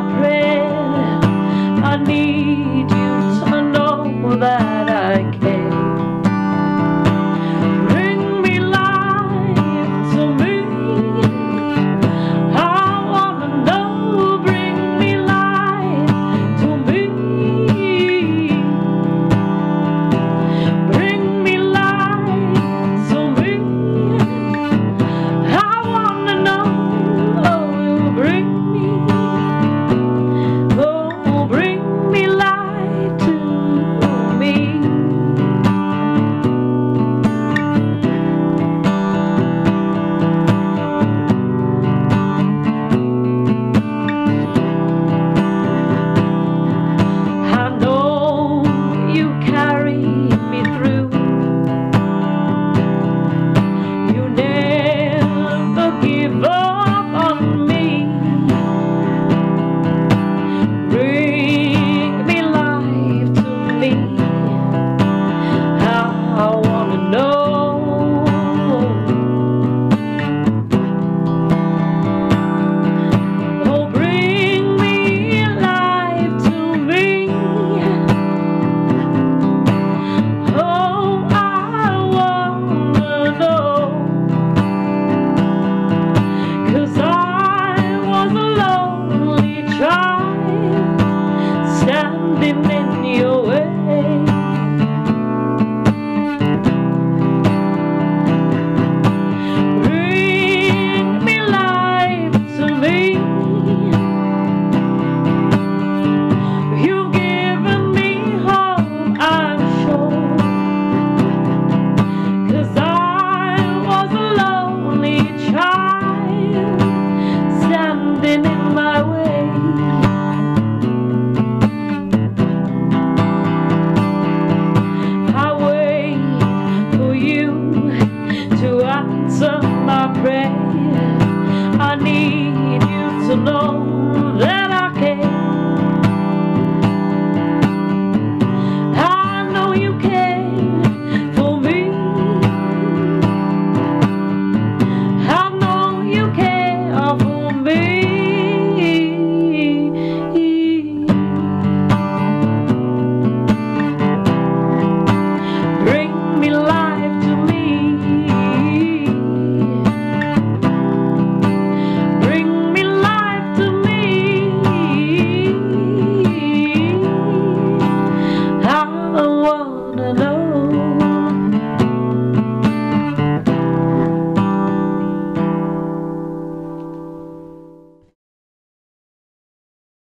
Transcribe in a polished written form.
prayer. I need you to know that I care. Bring me life to me. I wanna know. Bring me life to me. Bring me life to me. I wanna know. Oh, bring me. Oh, bring me light to me. I know you carry me through. You never give up on me. Bring me life to me. I wanna know. Oh, bring me life to me. Oh, I wanna know. 'Cause I was a lonely child standing in your way. Bring me life to me. You've given me hope, I'm sure. 'Cause I was a lonely child standing in my way. I wait for you to answer my prayer. I need you to know